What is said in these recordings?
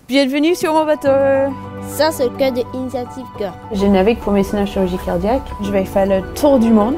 Bienvenue sur mon bateau. Ça, c'est le cas de Initiative Cœur. Je navigue pour médecine en chirurgie cardiaque. Je vais faire le tour du monde.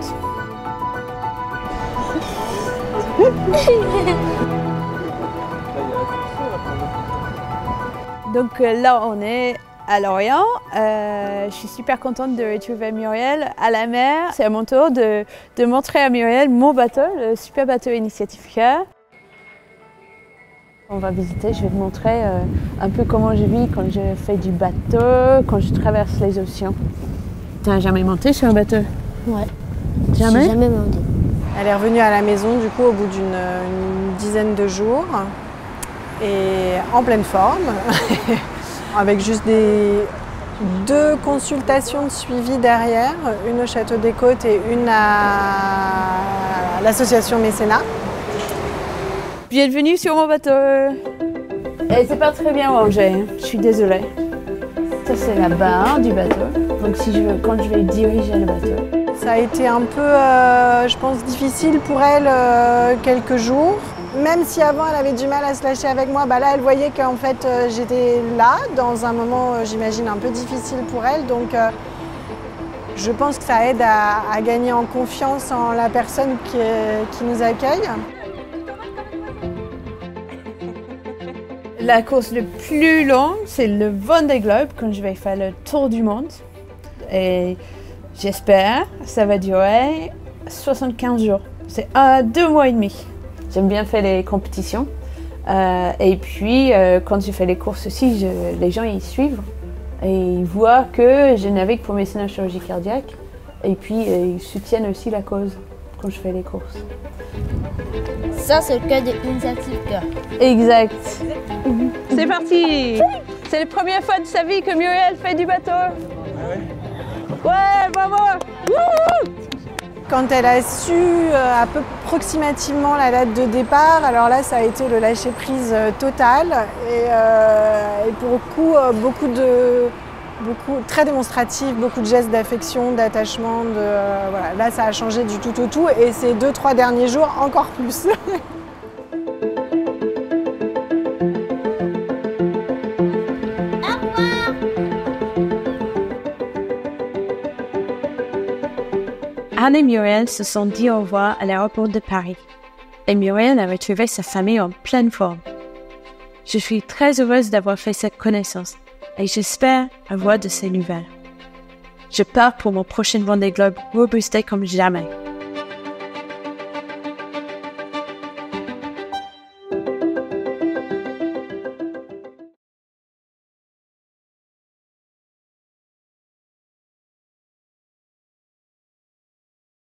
Donc là, on est à Lorient. Je suis super contente de retrouver Muriel à la mer. C'est à mon tour de montrer à Muriel mon bateau, le super bateau Initiative Cœur. On va visiter, je vais te montrer un peu comment je vis quand je fais du bateau, quand je traverse les océans. T'as jamais monté sur un bateau? Ouais. Jamais? J'ai jamais monté. Elle est revenue à la maison du coup au bout d'une dizaine de jours et en pleine forme, avec juste deux consultations de suivi derrière, une au Château des Côtes et une à l'association Mécénat. Bienvenue sur mon bateau. Et c'est pas très bien rangé, je suis désolée. Ça c'est la barre du bateau, donc quand je vais diriger le bateau. Ça a été un peu, je pense, difficile pour elle quelques jours. Même si avant elle avait du mal à se lâcher avec moi, là elle voyait qu'en fait j'étais là dans un moment, j'imagine, un peu difficile pour elle. Donc je pense que ça aide à gagner en confiance en la personne qui nous accueille. La course la plus longue, c'est le Vendée Globe, quand je vais faire le tour du monde. Et j'espère que ça va durer 75 jours. C'est 2 mois et demi. J'aime bien faire les compétitions. Et puis, quand je fais les courses aussi, les gens ils suivent. Et ils voient que je navigue pour médecine en chirurgie cardiaque. Et puis, ils soutiennent aussi la cause quand je fais les courses. Ça, c'est le cas de Initiative Cœur. Exact. C'est parti. C'est la première fois de sa vie que Muriel fait du bateau. Ouais, bravo. Quand elle a su à peu approximativement la date de départ, alors là ça a été le lâcher prise total et pour le coup très démonstratif, beaucoup de gestes d'affection, d'attachement, voilà. Là ça a changé du tout au tout et ces 2-3 derniers jours encore plus. Anne et Muriel se sont dit au revoir à l'aéroport de Paris. Et Muriel a retrouvé sa famille en pleine forme. Je suis très heureuse d'avoir fait cette connaissance et j'espère avoir de ces nouvelles. Je pars pour mon prochain Vendée Globe reboosté comme jamais.